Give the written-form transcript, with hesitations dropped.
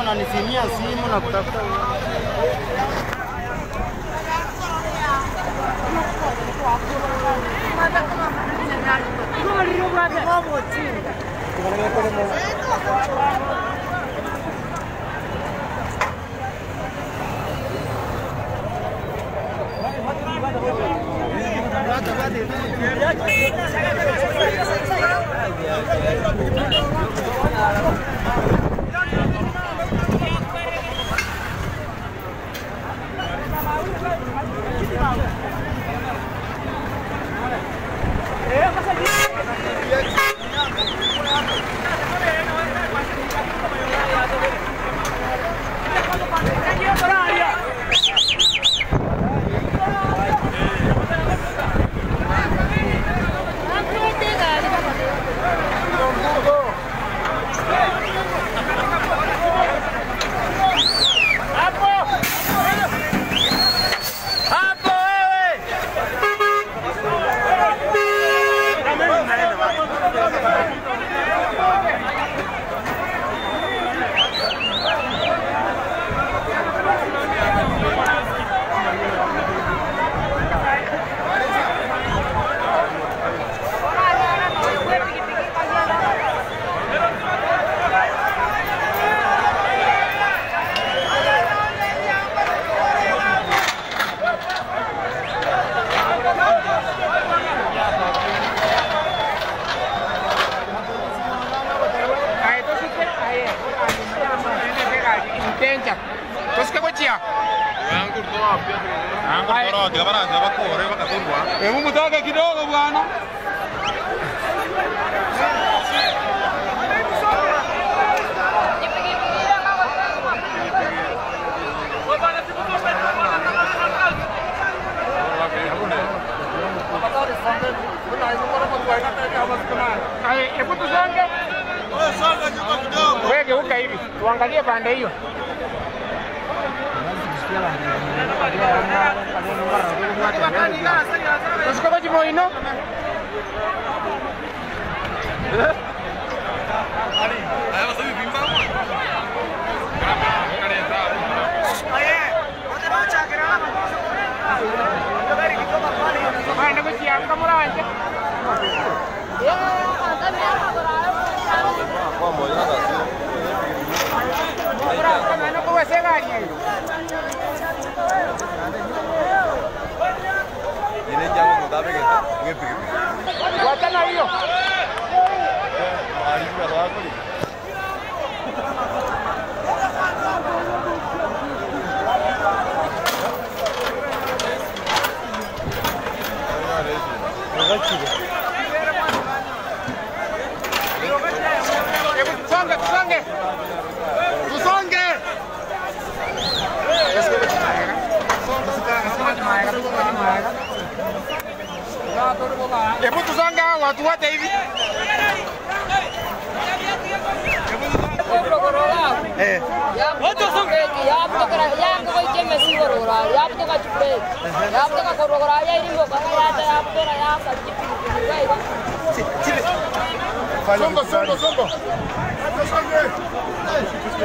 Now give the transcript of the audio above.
unanisimia simu na kutafuta. Mutaka kidogo bwana. Hebu tusonge. Wewe geuka hivi. Tuangalie pande hiyo. Tusikoje moino? Ayo sabi bimba mo. Aye, ote bacha kira na. Mana ko siap kamu raja. Ya, ada merah berapa? Wah, mau ada sih. Berapa mana ko wase gaji? Ini jangan mudah begitu. Ngerti. Watan ayo. Mari kita lakukan. Hebu tusonge watu wote hivi. Watu songe yaap to kara yaap to koi mesi korora yaap to ka chupre yaap to ka korora ya iri ko kana ya ta yaap to ra yaap ka chipi gaiga Songo.